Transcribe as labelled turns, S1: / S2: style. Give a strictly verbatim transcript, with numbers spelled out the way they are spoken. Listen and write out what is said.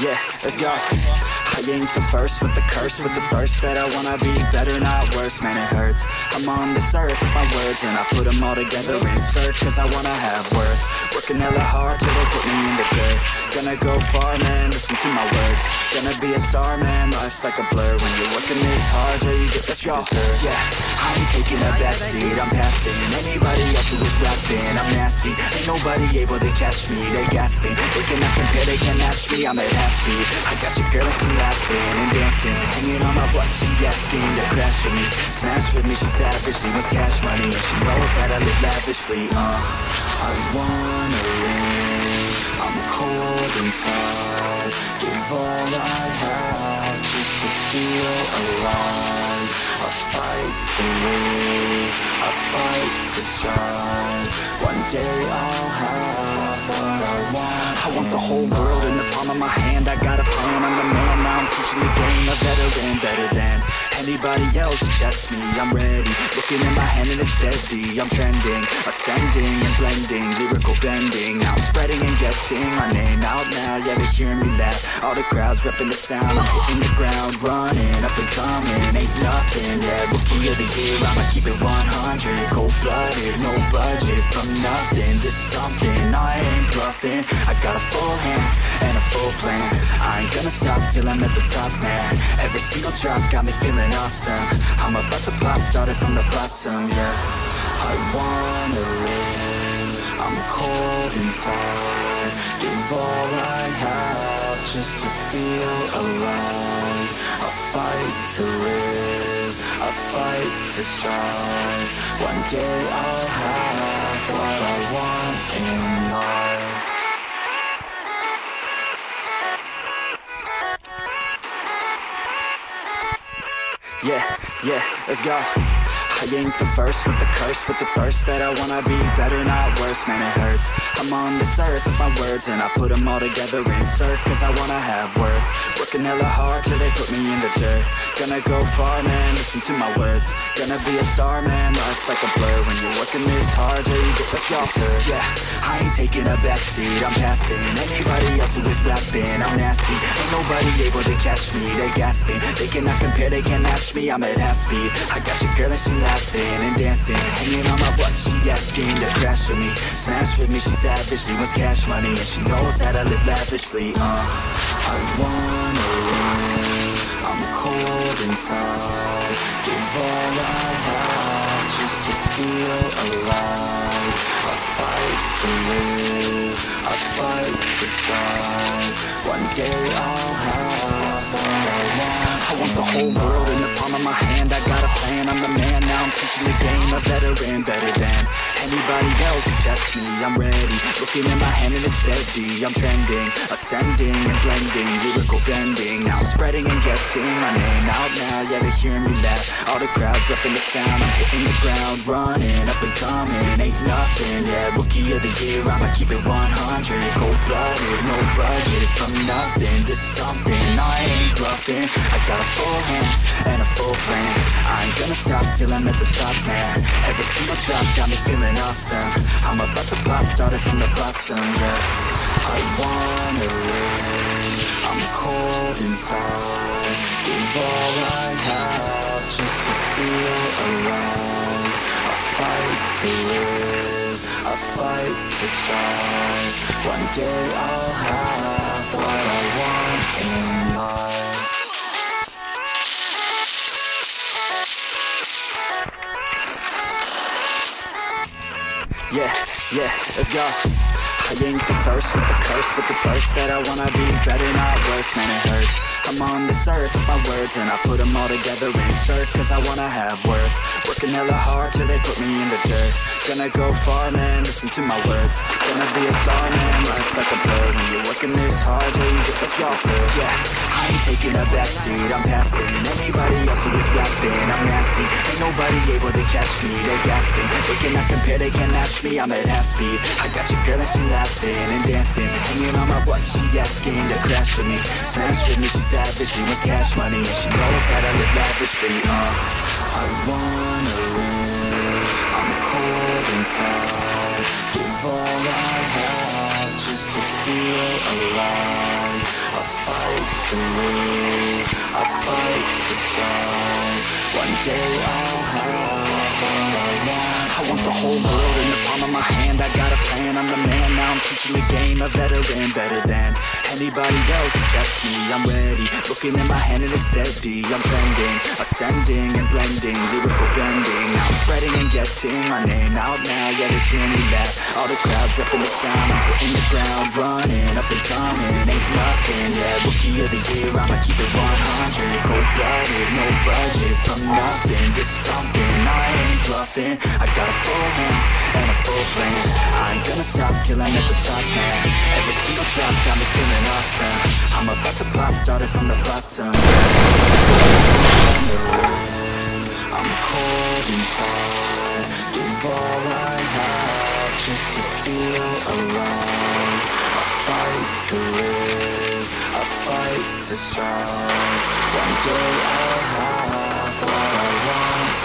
S1: Yeah, let's go. I ain't the first with the curse, with the thirst that I wanna be better, not worse. Man, it hurts. I'm on this earth with my words, and I put them all together, insert, cause I wanna have worth. Working hella hard till they put me in the dirt. Gonna go far, man, listen to my words. Gonna be a star, man, life's like a blur. When you're working this hard till you get what you deserve. Yeah, I ain't taking a backseat, I'm passing anybody else who is rapping. I'm nasty, ain't nobody able to catch me. They gasping, they cannot compare, they can't match me. I'm at half speed, I got your girl and she laughing and dancing, hanging on my butt, she asking to crash with me, smash with me. She's savage, she wants cash money, and she knows that I live lavishly. Uh, I wanna live, I'm cold inside. Give all I have just to feel alive. I fight to live, I fight to strive. One day I'll have what I want. I want the whole world in the palm of my hand. I got a plan, I'm the man. Now I'm teaching the game, a veteran, better than anybody else who tests me. I'm ready, looking in my hand and it's steady. I'm trending, ascending and blending, lyrical bending. Now I'm spreading and getting my name out now. Yeah, they hearing me laugh, all the crowds repping the sound. I'm hitting the ground, running, up and coming, ain't nothing. Yeah, rookie of the year, I'ma keep it one hundred. Cold-blooded, no budget, from nothing to something. I ain't bluffing, I got a full hand and a full plan. I ain't gonna stop till I'm at the top, man. Every single drop got me feeling awesome. I'm about to pop, started from the bottom, yeah. I wanna live, I'm cold inside. Give all I have just to feel alive. I fight to live, I fight to strive. One day I'll have what I want in life. Yeah, yeah, let's go. I ain't the first with the curse, with the thirst that I wanna be better, not worse. Man, it hurts. I'm on this earth with my words, and I put them all together, insert, cause I wanna have worth. Working hella hard till they put me in the dirt. Gonna go far, man, listen to my words. Gonna be a star, man, life's like a blur. When you're working this hard till you get what you deserve. Yeah, I ain't taking a backseat, I'm passing anybody else who is rapping. I'm nasty, ain't nobody able to catch me. They gasping, they cannot compare, they can't match me. I'm at half speed, I got your girl and she laughing and dancing, hanging on my butt, she asking to crash with me, smash with me. She's savage, she wants cash money, and she knows that I live lavishly. Uh, I wanna live, I'm cold inside. Give all I have just to feel alive. I fight to live, I fight to strive. One day I'll have what I want. I want the whole world in the palm of my hand. I got a plan, I'm the man. Now I'm teaching the game, a veteran, better than anybody else who tests me. I'm ready, looking in my hand and it's steady. I'm trending, ascending and blending, lyrical bending. Now I'm spreading and getting my name out now. Yeah, they hearing me laugh, all the crowds repping the sound. I'm hitting the ground, running, up and coming, ain't nothing. Yeah, rookie of the year, I'ma keep it one hundred. Cold-blooded, no budget, from nothing to something. I ain't bluffing, I got a full hand and a full plan. I ain't gonna stop till I'm at the top, man. Every single drop got me feeling awesome. I'm about to pop, started from the bottom, yeah. I wanna live, I'm cold inside. Give all I have just to feel alive. I fight to live, I fight to strive. One day I'll have what I want in life. Yeah, yeah, let's go. I ain't the first with the curse, with the thirst that I wanna be better, not worse. Man, it hurts. I'm on this earth with my words, and I put them all together, insert, cause I wanna have worth. Working hella hard till they put me in the dirt. Gonna go far, man, listen to my words. Gonna be a star, man, life's like a blur. When you're working this hard till you get what you deserve. Yeah, I ain't taking a backseat, I'm passing anybody else who is rapping. I'm nasty, ain't nobody able to catch me. They gasping, they cannot compare, they can't match me. I'm at half speed, I got your girl and she laughing and dancing, hanging on my butt, she asking to crash with me, smash with me. She's savage, she wants cash money, and she knows that I live lavishly. Uh, I wanna live, I'm cold inside. Give all I have just to feel alive. I a fight to live, a fight to strive. One day I'll have what I want. I want the whole world in the palm of my hand. I got a plan, I'm the man. Now I'm teaching the game, a veteran, better than anybody else who tests me. I'm ready, looking in my hand and it's steady. I'm trending, ascending and blending, lyrical bending. Now I'm spreading and getting my name out now. Yeah, they hear me laugh, all the crowds repping the sound. I'm hitting the ground, running, up and coming, ain't nothing. Yeah, rookie of the year, I'ma keep it one hundred. Cold-blooded, no budget, from nothing to something. I ain't bluffing, I got a full hand and a full plan. I ain't gonna stop till I'm at the top, man. Every single drop got me feeling awesome. I'm about to pop, started from the bottom. I'm cold inside, give all I have just to feel alive. A fight to live, a fight to strive. One day I'll have what I want.